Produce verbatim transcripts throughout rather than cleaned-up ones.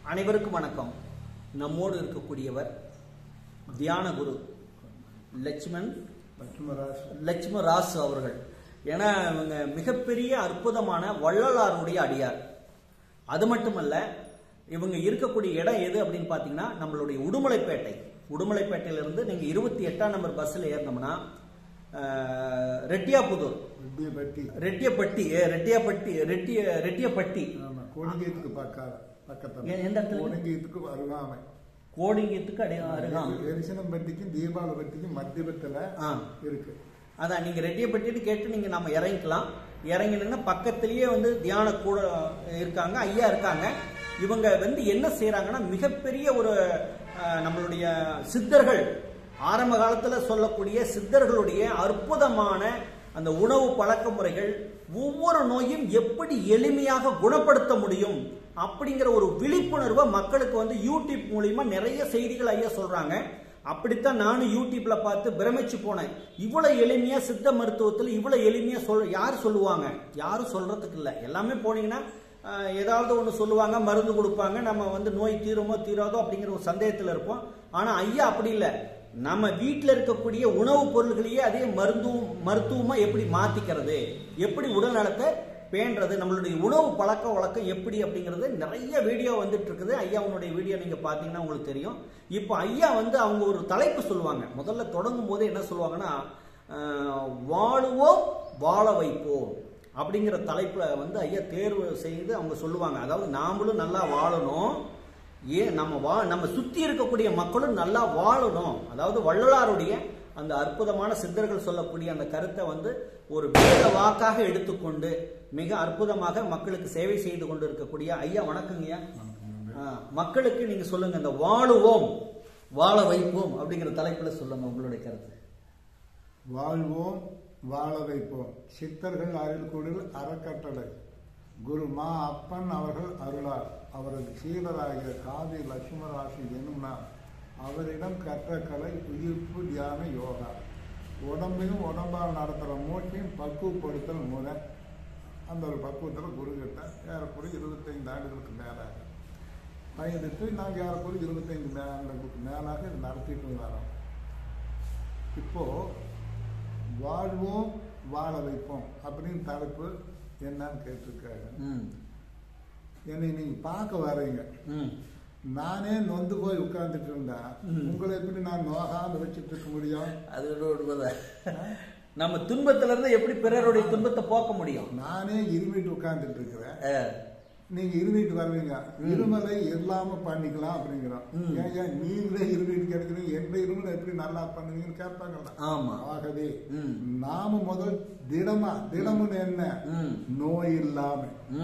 அனைவருக்கும் வணக்கம். நம்மோடு இருக்கக்கூடியவர் தியான குரு லட்சுமண் லட்சுமராசு அவர்கள். ஏன்னா இவங்க மிகப்பெரிய அற்புதமான வள்ளலாருடைய அடியார். அது மட்டுமல்ல, இவங்க இருக்கக்கூடிய இடம் எது அப்படின்னு பார்த்தீங்கன்னா நம்மளுடைய உடுமலைப்பேட்டை. உடுமலைப்பேட்டையிலிருந்து நீங்கள் இருபத்தி எட்டாம் நம்பர் பஸ்ஸில் ஏறினோம்னா ரெட்டியாபுதூர் ரெட்டியப்பட்டி ரெட்டியாப்பட்டி ரெட்டிய ரெட்டியப்பட்டி கோடிங்கத்துக்கு பக்கத்துல எந்த இடத்துல? கோடிங்கத்துக்கு அருகாமை கோடிங்கத்துக்கு அருகாமை எரிசனம்பட்டிக்கும் தீபாவளிப்பட்டிக்கும் மத்தியத்துல இருக்கு. அதான் நீங்க ரெட்டியப்பட்டின்னு கேட்டு நீங்க நம்ம இறங்கிக்கலாம். இறங்கினா பக்கத்திலேயே வந்து தியான கூட இருக்காங்க, ஐயா இருக்காங்க. இவங்க வந்து என்ன செய்யறாங்கன்னா மிகப்பெரிய ஒரு நம்மளுடைய சித்தர்கள் ஆரம்ப காலத்துல சொல்லக்கூடிய சித்தர்களுடைய அற்புதமான அந்த உணவு பழக்க முறைகள், ஒவ்வொரு நோயும் எப்படி எளிமையாக குணப்படுத்த முடியும் அப்படிங்கிற ஒரு விழிப்புணர்வை மக்களுக்கு வந்து யூடியூப் மூலியமா நிறைய செய்திகள் ஐயா சொல்றாங்க. அப்படித்தான் நானும் யூடியூப்ல பார்த்து பிரமிச்சு போனேன். இவ்வளவு எளிமையா சித்த மருத்துவத்தில் இவ்வளவு எளிமையா சொல் யார் சொல்லுவாங்க? யாரும் சொல்றதுக்கு இல்லை. எல்லாமே போனீங்கன்னா ஏதாவது ஒன்று சொல்லுவாங்க, மருந்து கொடுப்பாங்க, நம்ம வந்து நோய் தீருமோ தீராதோ அப்படிங்கிற ஒரு சந்தேகத்தில் இருப்போம். ஆனா ஐயா அப்படி இல்லை. நம்ம வீட்டில் இருக்கக்கூடிய உணவுப் பொருள்களையே அதே மருந்துவம் மருத்துவமா எப்படி மாத்திக்கிறது, எப்படி உடல் நலத்தை பேண்டது, நம்மளுடைய உணவு பழக்க வழக்கம் எப்படி அப்படிங்கிறது நிறைய வீடியோ வந்துட்டு இருக்குது. ஐயாவுடைய வீடியோ நீங்க பாத்தீங்கன்னா உங்களுக்கு தெரியும். இப்போ ஐயா வந்து அவங்க ஒரு தலைப்பு சொல்லுவாங்க. முதல்ல தொடங்கும் போது என்ன சொல்லுவாங்கன்னா, வாழுவோம் வாழ வைப்போம் அப்படிங்கிற தலைப்புல வந்து ஐயா தேர்வு செய்து அவங்க சொல்லுவாங்க. அதாவது நாமளும் நல்லா வாழணும், ஏன் நம்ம வா நம்ம சுத்தி இருக்கக்கூடிய மக்களும் நல்லா வாழணும். அதாவது வள்ளலாருடைய அந்த அற்புதமான சித்தர்கள் சொல்லக்கூடிய அந்த கருத்தை வந்து ஒரு வேத வாக்காக எடுத்துக்கொண்டு மிக அற்புதமாக மக்களுக்கு சேவை செய்து கொண்டு இருக்கக்கூடிய ஐயா வணக்கங்கய்யா. மக்களுக்கு நீங்க சொல்லுங்க, இந்த வாழுவோம் வாழ வைப்போம் அப்படிங்கிற தலைப்புல சொல்லுங்க உங்களுடைய கருத்து. வாழ்வோம் வாழ வைப்போம் சித்தர்கள் அருள்கூடல் அறக்கட்டளை குரு மா அப்பன் அவர்கள் அருளார். அவரது சீடராகிய காதி லட்சுமராசி என்னும்னா அவரிடம் கற்ற கலை உயிர்ப்பு தியான யோகா. உடம்பையும் உடம்பால் நடத்துகிற மூச்சையும் பக்குவப்படுத்தல் முறை. அந்த ஒரு பக்குவத்தில் குரு கிட்ட ஏறக்குறைய இருபத்தைந்து ஆண்டுகளுக்கு மேலாக பயந்துட்டு நாங்கள் ஏறக்குறைய இருபத்தைந்து ஆண்டுகளுக்கு மேலாக இது நடத்திட்டு வரோம். இப்போ வாழ்வோம் வாழ வைப்போம் அப்படின்னு தலைப்பு என்னன்னு கேட்டிருக்காங்க. என்னை நீங்க பார்க்க வர்றீங்க, நானே நொந்து போய் உட்கார்ந்துட்டு இருந்தா உங்களை எப்படி நான் நோகாம வச்சுட்டு இருக்க முடியும்? அது நம்ம துன்பத்துல இருந்து எப்படி பிறருடைய துன்பத்தை போக்க முடியும்? நானே இருமிட்டு உட்கார்ந்துட்டு இருக்கிறேன், நீங்க இருமிட்டு வருவீங்க. இருமலை இல்லாம பண்ணிக்கலாம் அப்படிங்கிறோம். ஏன் நீங்களே இருமிட்டு கிடைக்கிறீங்க, எந்த இருமலை எப்படி நல்லா பண்ணுவீங்கன்னு கேட்பாங்கல்ல. ஆகவே நாம முதல் திடமா, திடம்னு என்ன, நோய் இல்லாம,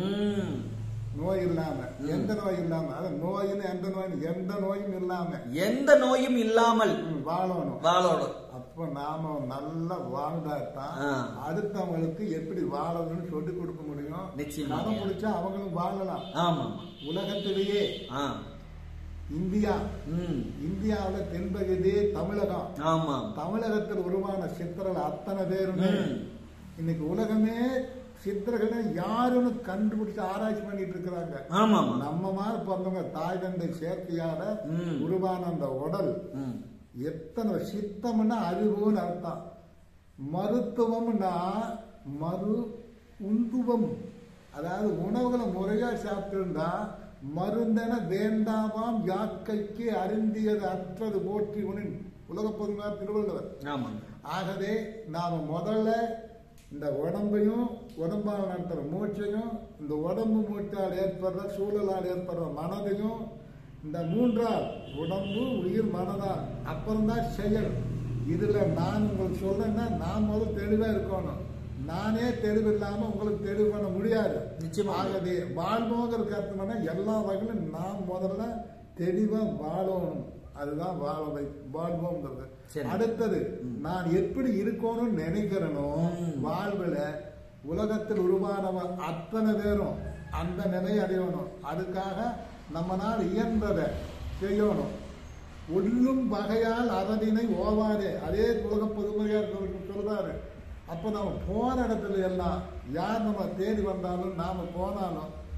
நோய் இல்லாம, எந்த நோய் இல்லாம, அதான் நோயின்னு எந்த நோய், எந்த நோயும் இல்லாம, எந்த நோயும் இல்லாமல் வாழணும் வாழணும். அப்ப நாம நல்லா வாழ்ந்தாதான் அடுத்தவங்களுக்கு எப்படி வாழணும்னு சொல்லி கொடுக்க முடியும். மனம் முடிச்சா அவங்களும் வாழலாம். ஆமா, உலகத்திலேயே இந்தியா, இந்தியாவில தென்பகுதி தமிழகம். ஆமா, தமிழகத்தில் உருவான சித்தர்கள் அத்தனை பேருமே இன்னைக்கு உலகமே சித்தர்களை யாருன்னு கண்டுபிடிச்சு ஆராய்ச்சி பண்ணிட்டு இருக்கிறாங்க. நம்ம மாதிரி பிறந்தவங்க தாய் தந்தை சேர்க்கையால உருவான அந்த உடல் எத்தனை சித்தம்னா அறிவுன்னு அர்த்தம். மருத்துவம்னா மறு உந்துவம், அதாவது உணவுகளை முறையா சாப்பிட்டு மருந்தென வேண்டாமாம் யாக்கைக்கு அருந்தியது அற்றது போற்றி உனின் உலக பொதுவாக திருவள்ளுவர். ஆகவே நாம முதல்ல இந்த உடம்பையும் உடம்பால் நடத்துற மூச்சையும், இந்த உடம்பு மூச்சால் ஏற்படுற சூழலால் ஏற்படுற மனதையும், இந்த மூன்றால் உடம்பு உயிர் மனதால் அப்புறம்தான் செயல். இதுல நான் உங்களுக்கு சொல்றேன்னா நான் முதல் தெளிவா இருக்கணும். நானே தெளிவில்லாம உங்களுக்கு தெளிவு பண்ண முடியாது. ஆகவே வாழ்வோங்கிறது அர்த்தம்னா எல்லா வகையிலும் நாம் முதல்ல தெளிவா வாழணும். அதுதான் வாழ வை வாழ்வோங்கிறது. அடுத்தது நான் எப்படி இருக்கணும்னு நினைக்கிறனோ வாழ்வுல உலகத்தில் உருவானவன் அத்தனை பேரும் அந்த நிலையை அடையணும். அதுக்காக நம்மளால் இயன்றதை செய்யணும். ஒல்லும் வகையால் அதனை ஓவாதே, அதே உலக பொதுமையார் சொல்றாரு. அப்ப நம்ம போன இடத்துல எல்லாம் யார் நம்ம தேடி வந்தாலும் நாம போனாலும்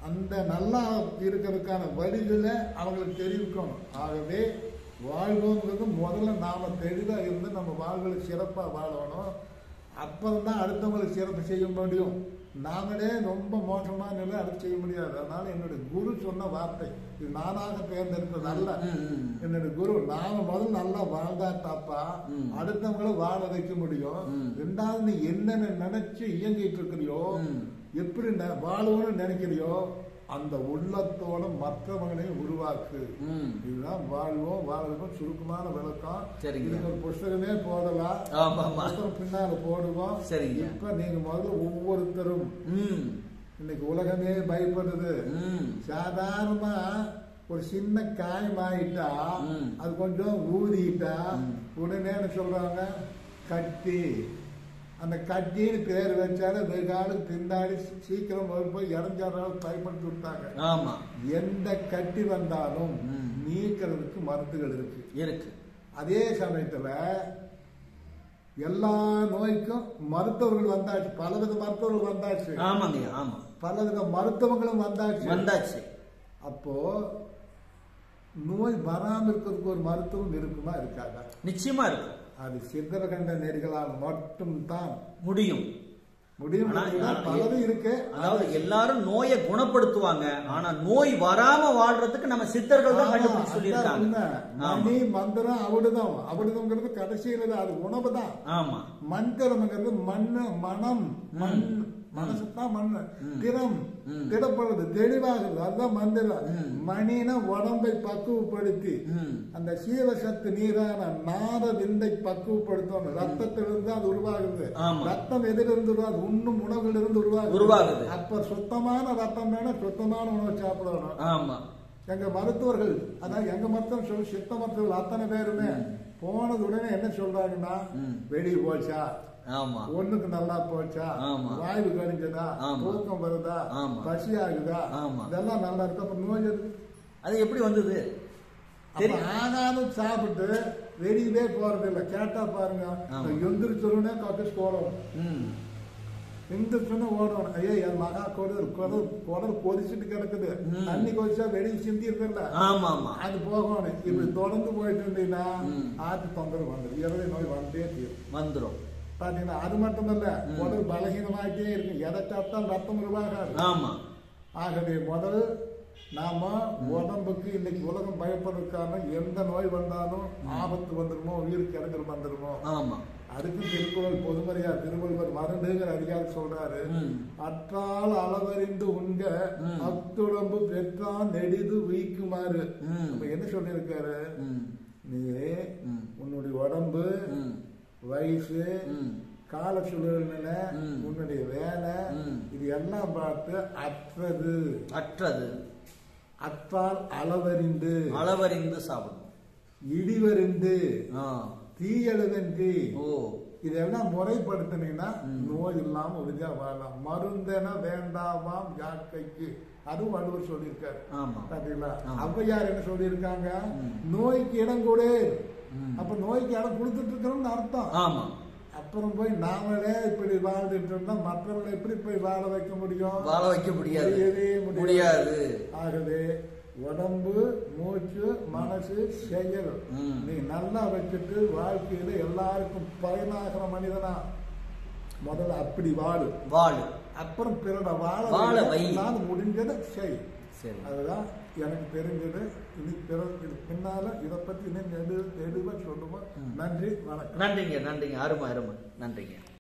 அந்த நல்லா இருக்கிறதுக்கான வழிகளை அவங்களுக்கு தெரிவிக்கணும். ஆகவே வாழ்வோங்கிறது முதல்ல நாம தெளிவா இருந்து நம்ம வாழ்வுகளை சிறப்பா வாழணும். அப்புறம்தான் அடுத்தவங்களுக்கு சிறப்பு செய்ய முடியும். நாங்களே ரொம்ப மோசமான நிலை அடுத்து செய்ய முடியாது. அதனால என்னுடைய குரு சொன்ன வார்த்தை இது நானாக தேர்ந்தெடுத்தது அல்ல. என்னுடைய குரு நாம முதல்ல நல்லா வாழ்ந்தா தாப்பா அடுத்தவங்கள வாழ வைக்க முடியும். ரெண்டாவது நீ என்னென்ன நினைச்சு இயங்கிட்டு இருக்கிறியோ, எப்படி வாழணும்னு நினைக்கிறியோ அந்த உள்ளத்தோட மற்றவங்களையும் உருவாக்கு. இதுதான் வாழ்வோம் வாழ்வோம் சுருக்கமான விளக்கம். இதுக்கு ஒரு புஸ்தகமே போடலாம், பின்னால போடுவோம். இப்ப நீங்க முதல்ல ஒவ்வொருத்தரும் இன்னைக்கு உலகமே பயப்படுது. சாதாரணமா ஒரு சின்ன காயம் ஆயிட்டா அது கொஞ்சம் ஊதிட்டா உடனே என்ன சொல்றாங்க, கட்டி. அந்த கட்டின்னு பேர் வச்சாலும் வெகாலும் பின்னாடி சீக்கிரம் போய் இறஞ்சாலும் பயன்படுத்தி விட்டாங்க. ஆமா, எந்த கட்டி வந்தாலும் நீக்கிறதுக்கு மருந்துகள் இருக்கு இருக்கு. அதே சமயத்துல எல்லா நோய்க்கும் மருத்துவர்கள் வந்தாச்சு, பலவித மருத்துவர்கள் வந்தாச்சு. ஆமாங்க, ஆமா, பலவித மருத்துவங்களும் வந்தாச்சு வந்தாச்சு அப்போ நோய் வராமல் இருக்கிறதுக்கு ஒரு மருத்துவம் இருக்குமா இருக்காதா? நிச்சயமா இருக்கும். அது சித்தரகண்ட நெறிகளால் மட்டும் தான் முடியும் முடியும் பலரும் இருக்கு. அதாவது எல்லாரும் நோயை குணப்படுத்துவாங்க, ஆனா நோய் வராம வாழ்றதுக்கு நம்ம சித்தர்கள் தான் கண்டுபிடிச்சு சொல்லியிருக்காங்க. மணி மந்திரம் அவிடுதம், அவிடுதம்ங்கிறது கடைசியில அது உணவு தான். ஆமா, மந்திரம்ங்கிறது மண்ணு மனம், மண் மனசுதான் மண்ணு, திறம் திடப்படுறது தெளிவாகுது, அதுதான் மந்திரம். மணின உடம்பை பக்குவப்படுத்தி அந்த சீவசத்து நீரான நார விந்தை பக்குவப்படுத்தணும். ரத்தத்திலிருந்து அது உருவாகுது. ரத்தம் எதிலிருந்து உருவாது, உண்ணும் உணவுல இருந்து உருவாகுது. அப்ப சுத்தமான ரத்தம் வேணும், சுத்தமான உணவு சாப்பிடணும். ஆமா, எங்க மருத்துவர்கள், அதாவது எங்க மருத்துவம் சொல்லி சித்த மருத்துவர்கள் அத்தனை பேருமே போனது உடனே என்ன சொல்றாங்கன்னா, வெளியே போச்சா, ஒண்ணுக்கு நல்லா போச்சா, வாய்வு கழிஞ்சதா, தூக்கம் வருதா, பசி ஆகுதா, இதெல்லாம் நல்லா இருக்கு. அப்ப நோய் அது எப்படி வந்தது? ஆனாலும் சாப்பிட்டு வெளியவே போறது இல்லை. கேட்டா பாருங்க, எந்திரிச்சோடனே கக்கஸ் போடணும், எந்திரிச்சோன்னு ஓடணும். ஐயோ என் மகா குடல் குடல் குடல் கொதிச்சுட்டு கிடக்குது, தண்ணி கொதிச்சா வெளியே சிந்தி இருக்குல்ல, அது போகணும். இப்படி தொடர்ந்து போயிட்டு இருந்தீங்கன்னா ஆத்து தொந்தரவு வந்துடும், இரவு நோய் வந்துட்டே தீரும் வந்துடும். பாத்தீங்கன்னா அது மட்டும் இல்ல, உடல் பலகீனமாகிட்டே இருக்கு, எதை சாப்பிட்டாலும் ரத்தம் உருவாகாது. ஆகவே முதல் நாம உடம்புக்கு இன்னைக்கு உலகம் பயப்படுறதுக்கான எந்த நோய் வந்தாலும் ஆபத்து வந்துருமோ, உயிருக்கு இறங்கல் வந்துருமோ, அதுக்கு திருக்குறள் பொதுமறையா திருவள்ளுவர் மருந்துங்கிற அதிகாரம் சொல்றாரு. அற்றால் அளவறிந்து உண்க அத்துடம்பு பெற்றான் நெடிது வீக்குமாறு. என்ன சொல்லியிருக்காரு, நீ உன்னுடைய உடம்பு, வயசு, கால சூழல்ல, உன்னுடைய வேலை, இது எல்லாம் பார்த்து அற்றது அற்றது அற்றால் அளவறிந்து அளவறிந்து சாப்பிடும், இடிவறிந்து தீயளவென்றி இதெல்லாம் முறைப்படுத்தினீங்கன்னா நோய் இல்லாம உறுதியா வாழலாம். மருந்தென வேண்டாமாம் யாக்கைக்கு, அதுவும் வள்ளுவர் சொல்லியிருக்காரு. பாத்தீங்களா, ஔவையார் என்ன சொல்லியிருக்காங்க, நோய்க்கு இடம் கொடு. அப்ப நோய்க்கு இடம் கொடுத்துட்டு இருக்கணும்னு அர்த்தம். ஆமா, அப்புறம் போய் நாமளே இப்படி வாழ்ந்துட்டு இருந்தா மற்றவங்களை எப்படி போய் வாழ வைக்க முடியும்? வாழ வைக்க முடியாது முடியாது. ஆகவே உடம்பு, மூச்சு, மனசு, செயல் நீ நல்லா வச்சுட்டு வாழ்க்கையில எல்லாருக்கும் பயனாகிற மனிதனா முதல்ல அப்படி வாழு வாழு அப்புறம் பிறட வாழ வாழ முடிஞ்சதை செய். அதுதான் எனக்கு தெரிஞ்சது. இனி பிறகு பின்னால இதை பத்தி இன்னும் தெளிவா சொல்லுவோம். நன்றி, வணக்கம். நன்றிங்க, நன்றிங்க, அருமை அருமை, நன்றிங்க.